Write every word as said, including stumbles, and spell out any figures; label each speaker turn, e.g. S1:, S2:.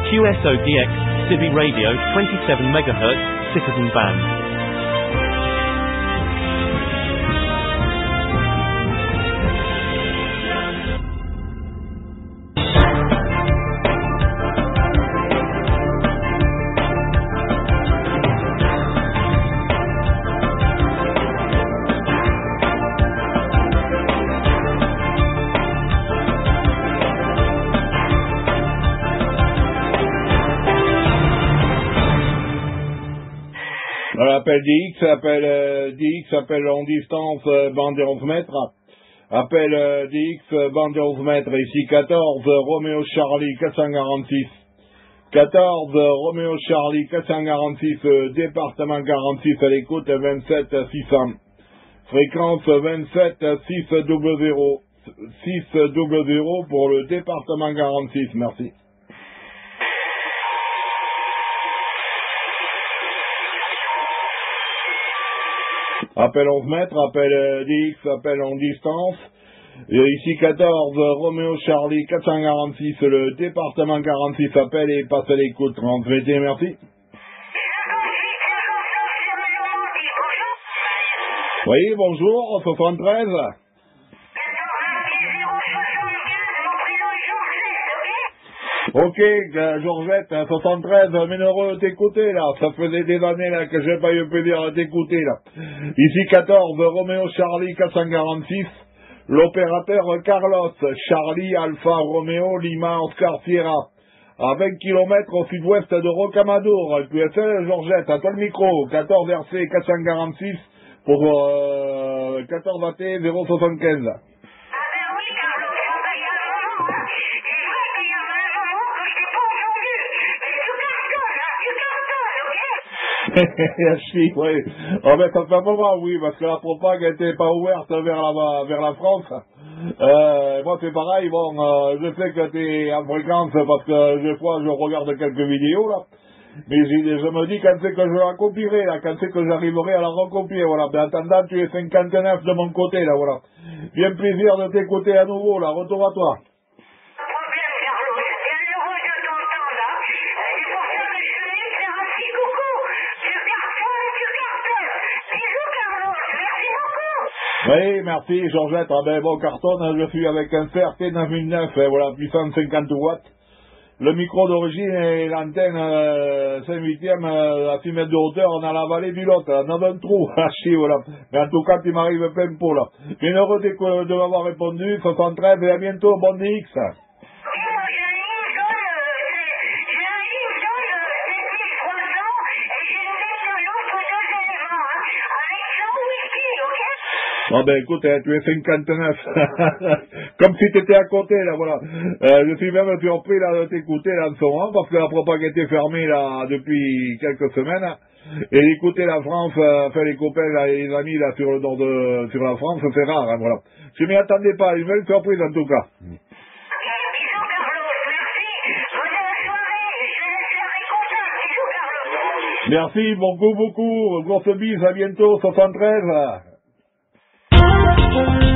S1: Q S O D X, Civi Radio, twenty-seven megahertz, Citizen Band.
S2: Appel D X, appel euh, D X, appel longue distance, euh, bande de onze mètres. Appel euh, D X, euh, bande de onze mètres, ici quatorze, euh, Roméo Charlie quatre cent quarante-six. quatorze, euh, Roméo Charlie quatre cent quarante-six, euh, département quarante-six à l'écoute, vingt-sept six cents. Fréquence vingt-sept six double zéro. six double zéro pour le département quarante-six, merci. Appel onze mètres, appel euh, D X, appel en distance. Et ici quatorze, euh, Roméo Charlie quatre cent quarante-six, le département quarante-six appelle et passe à l'écoute. Transmettez, merci. Oui, bonjour, soixante-treize. Ok, euh, Georgette, soixante-treize, bienheureux t'écouter là, ça faisait des années là que j'ai pas eu le plaisir à t'écouter là. Ici quatorze, Roméo Charlie quatre cent quarante-six, l'opérateur Carlos, Charlie Alpha Roméo Lima Oscar Sierra, à vingt kilomètres au sud-ouest de Rocamadour, Q S L Georgette, à toi le micro, quatorze R C quatre cent quarante-six pour euh, quatorze A T zéro soixante-quinze. Merci, oui. Oh, ben, ça fait un moment, oui, parce que la propague n'était pas ouverte vers la, vers la France. Euh, moi, c'est pareil, bon, euh, je sais que t'es en fréquence parce que des fois, je regarde quelques vidéos, là. Mais je, je me dis quand c'est que je la copierai, là, quand c'est que j'arriverai à la recopier, voilà. Mais en attendant, tu es cinquante-neuf de mon côté, là, voilà. Bien plaisir de t'écouter à nouveau, là. Retour à toi. Oui, merci Georgette. Ah ben bon, carton, je suis avec un C R T neuf mille neuf, voilà, puissance cinquante watts. Le micro d'origine et l'antenne euh, cinq huitième euh, à six mètres de hauteur, on a la vallée du Lot, on a un trou, haché, voilà. Mais en tout cas, tu m'arrives plein pot là. Bien heureux de, de m'avoir répondu, soixante-treize, et à bientôt, bon D X. Ah ben écoute, hein, tu es cinquante-neuf. Comme si tu étais à côté, là, voilà. Euh, je suis même surpris là, de t'écouter là en ce moment, parce que la propague était fermée là depuis quelques semaines. Et d'écouter la France, euh, enfin les copains, là, les amis là sur le nord de sur la France, c'est rare, hein, voilà. Je m'y attendais pas, une belle surprise en tout cas. Merci, beaucoup, beaucoup. Grosse bise, à bientôt, soixante-treize. Thank you.